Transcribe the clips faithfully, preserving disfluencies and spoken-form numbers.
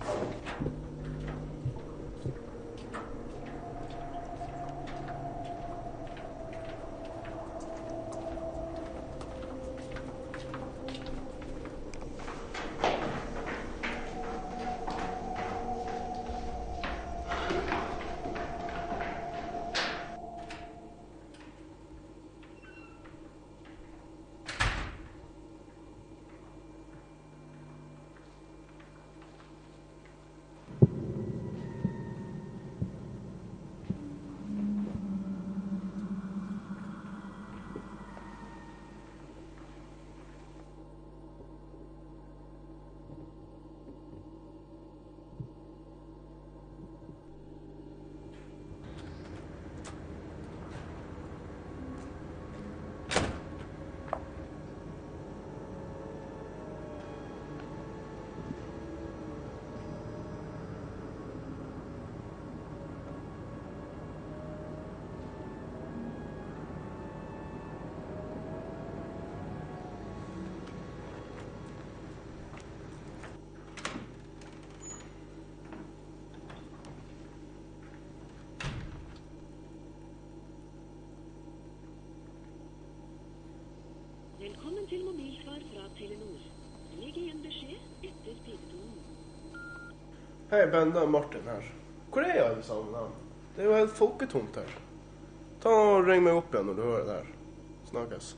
Velkommen til mobilsvar fra Telenor. Legg igjen beskjed etter pipetonen. Hei, Ben, det er Martin her. Hvor er jeg alle sammen her? Det er jo helt folketomt her. Ta og ring meg opp igjen når du hører det her. Snakkes.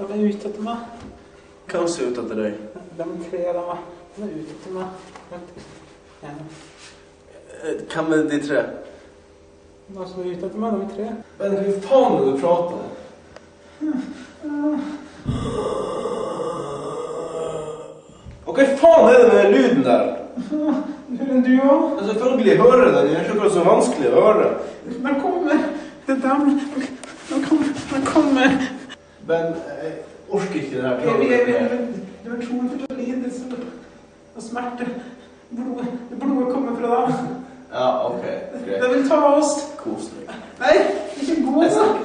De er ute etter meg. Hvem ser ut etter deg? De tre, de er, de er ute etter meg. Ja. Hvem er de tre? De som er ute etter meg, de er tre. Men hva faen er det du prater om? Og hva faen er det med den lyden der? Hører du også? Selvfølgelig hører den, det er ikke akkurat så vanskelig å høre. De kommer, det er dem. De kommer, de kommer. Men jeg orker ikke det her. Jeg, jeg, jeg, jeg, du har troen for lidelse og smerte. Blodet, blodet kommer fra dem. Ja, ok, greit. De vil ta oss. Kos deg. Nei, ikke gå. Jeg snakker